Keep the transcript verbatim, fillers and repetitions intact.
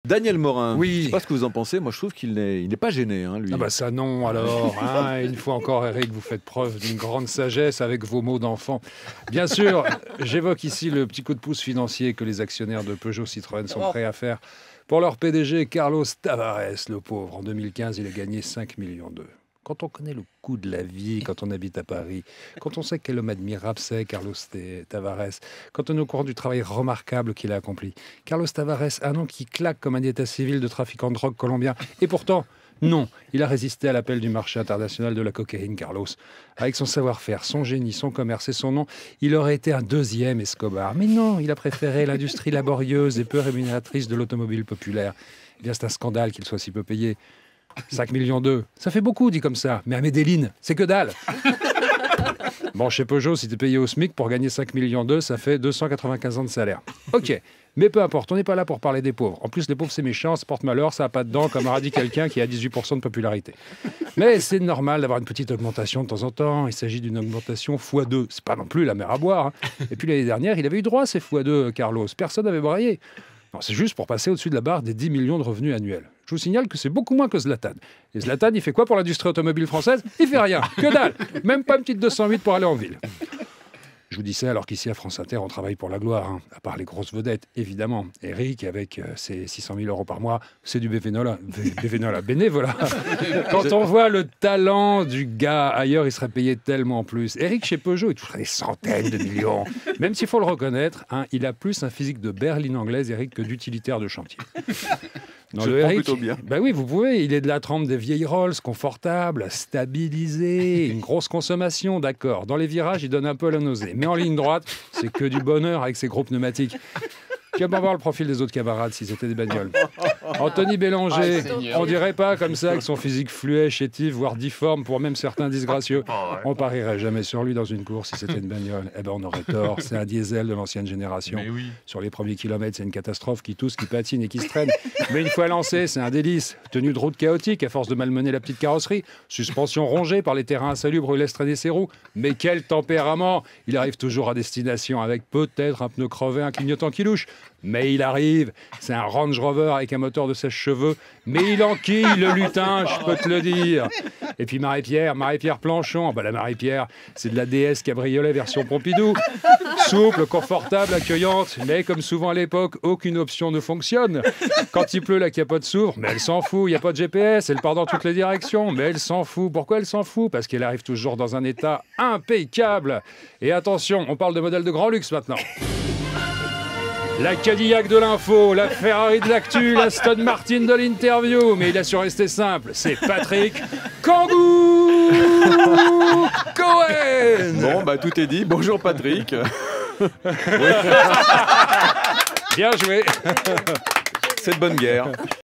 Daniel Morin, oui. je ne sais pas ce que vous en pensez, moi je trouve qu'il n'est il n'est pas gêné, hein, lui. Ah bah ça non alors, hein. Une fois encore Eric, vous faites preuve d'une grande sagesse avec vos mots d'enfant. Bien sûr, j'évoque ici le petit coup de pouce financier que les actionnaires de Peugeot Citroën sont prêts à faire pour leur P D G Carlos Tavares, le pauvre. En deux mille quinze, il a gagné cinq millions d'euros. Quand on connaît le coût de la vie, quand on habite à Paris, quand on sait quel homme admirable c'est Carlos Tavares, quand on est au courant du travail remarquable qu'il a accompli. Carlos Tavares, un nom qui claque comme un état civil de trafiquant de drogue colombien. Et pourtant, non, il a résisté à l'appel du marché international de la cocaïne, Carlos. Avec son savoir-faire, son génie, son commerce et son nom, il aurait été un deuxième Escobar. Mais non, il a préféré l'industrie laborieuse et peu rémunératrice de l'automobile populaire. Eh bien, c'est un scandale qu'il soit si peu payé. cinq millions d'euros, ça fait beaucoup dit comme ça, mais à Medellín, c'est que dalle. Bon, chez Peugeot, si tu es payé au SMIC pour gagner cinq millions d'euros, ça fait deux cent quatre-vingt-quinze ans de salaire. Ok, mais peu importe, on n'est pas là pour parler des pauvres. En plus, les pauvres, c'est méchant, ça porte malheur, ça n'a pas de dents, comme a dit quelqu'un qui a dix-huit pour cent de popularité. Mais c'est normal d'avoir une petite augmentation de temps en temps. Il s'agit d'une augmentation fois deux. C'est pas non plus la mer à boire, hein. Et puis l'année dernière, il avait eu droit à ces fois deux, Carlos. Personne n'avait braillé. Non, c'est juste pour passer au-dessus de la barre des dix millions de revenus annuels. Je vous signale que c'est beaucoup moins que Zlatan. Et Zlatan, il fait quoi pour l'industrie automobile française? Il fait rien, que dalle. Même pas une petite deux cent huit pour aller en ville. Je vous dis ça alors qu'ici à France Inter, on travaille pour la gloire, hein. À part les grosses vedettes, évidemment. Eric, avec euh, ses six cent mille euros par mois, c'est du bénévolat. Bénévolat, bénévolat. Quand on voit le talent du gars ailleurs, il serait payé tellement plus. Eric, chez Peugeot, il toucherait des centaines de millions. Même s'il faut le reconnaître, hein, il a plus un physique de berline anglaise, Eric, que d'utilitaire de chantier. Non, je le Eric, plutôt bien. Ben oui, vous pouvez. Il est de la trempe des vieilles Rolls, confortable, stabilisé, une grosse consommation, d'accord. Dans les virages, il donne un peu la nausée. Mais en ligne droite, c'est que du bonheur avec ses gros pneumatiques. Tu vas pas voir le profil des autres camarades si c'était des bagnoles. Anthony Bélanger, on dirait pas comme ça avec son physique fluet, chétif, voire difforme pour même certains disgracieux. On parierait jamais sur lui dans une course si c'était une bagnole. Eh ben on aurait tort, c'est un diesel de l'ancienne génération. Mais oui. Sur les premiers kilomètres, c'est une catastrophe qui tousse, qui patine et qui se traîne. Mais une fois lancé, c'est un délice. Tenue de route chaotique à force de malmener la petite carrosserie. Suspension rongée par les terrains insalubres où il laisse traîner ses roues. Mais quel tempérament! Il arrive toujours à destination avec peut-être un pneu crevé, un clignotant qui louche. Mais il arrive, c'est un Range Rover avec un moteur de sèche-cheveux, mais il enquille le lutin, je peux te le dire. Et puis Marie-Pierre, Marie-Pierre Planchon, bah la Marie-Pierre, c'est de la déesse cabriolet version Pompidou. Souple, confortable, accueillante, mais comme souvent à l'époque, aucune option ne fonctionne. Quand il pleut, la capote s'ouvre, mais elle s'en fout, il n'y a pas de G P S, elle part dans toutes les directions, mais elle s'en fout. Pourquoi elle s'en fout? Parce qu'elle arrive toujours dans un état impeccable. Et attention, on parle de modèle de grand luxe maintenant. La Cadillac de l'info, la Ferrari de l'actu, la Aston Martin de l'interview. Mais il a su rester simple, c'est Patrick Kangou Cohen. Bon, bah tout est dit. Bonjour Patrick. Bien joué. C'est de bonne guerre.